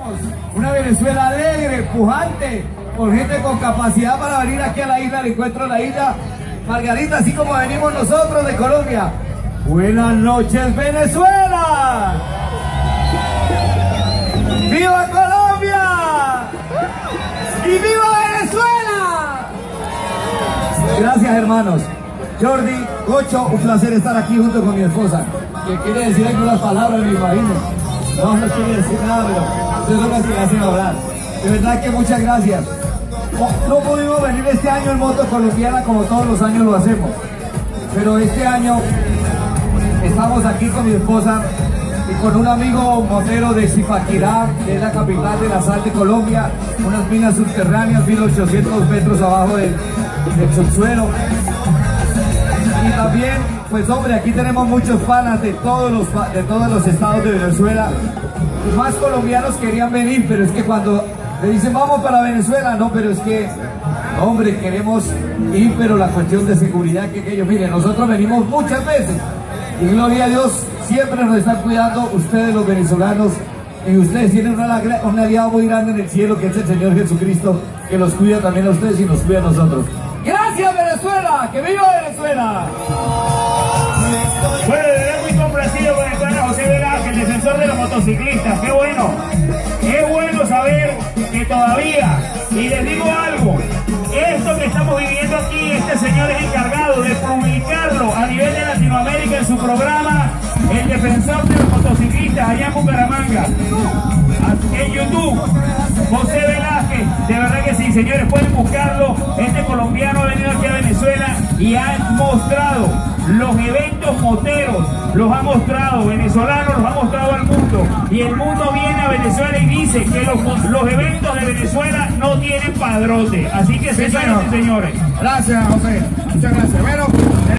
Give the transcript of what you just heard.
Una Venezuela alegre, pujante, con gente con capacidad para venir aquí a la isla, al encuentro de la isla Margarita, así como venimos nosotros de Colombia. Buenas noches, Venezuela. ¡Viva Colombia! ¡Y viva Venezuela! Gracias, hermanos. Jordi, Gocho, un placer estar aquí junto con mi esposa. Que quiere decir algunas palabras, me imagino. No quiere decir nada, pero ustedes son las que hacen hablar. De verdad que muchas gracias. No pudimos venir este año en moto colombiana como todos los años lo hacemos. Pero este año estamos aquí con mi esposa y con un amigo motero de Zipaquirá, que es la capital de la sal de Colombia, unas minas subterráneas, 1800 metros abajo del subsuelo. Y también, pues hombre, aquí tenemos muchos panas de todos los estados de Venezuela. Y más colombianos querían venir, pero es que cuando le dicen vamos para Venezuela, no, pero es que, hombre, queremos ir, pero la cuestión de seguridad que ellos, miren, nosotros venimos muchas veces y gloria a Dios, siempre nos están cuidando ustedes los venezolanos, y ustedes tienen un aliado muy grande en el cielo, que es el Señor Jesucristo, que los cuida también a ustedes y nos cuida a nosotros. ¡Gracias, Venezuela! ¡Que viva Venezuela! Bueno, de verdad muy complacido con el pana José Velázquez, el defensor de los motociclistas. ¡Qué bueno! Es bueno saber que todavía, y les digo algo, esto que estamos viviendo aquí, este señor es encargado de publicarlo a nivel de Latinoamérica en su programa El Defensor de los Motociclistas allá en Bucaramanga, en YouTube. José Velázquez, de verdad que sí, señores, pueden buscarlo. Este colombiano ha venido aquí a Venezuela y ha mostrado los eventos moteros, los ha mostrado, venezolanos los ha mostrado al mundo, y el mundo viene a Venezuela y dice que los eventos de Venezuela no tienen padrote. Así que, señoras y señores, gracias, José, muchas gracias. Bueno,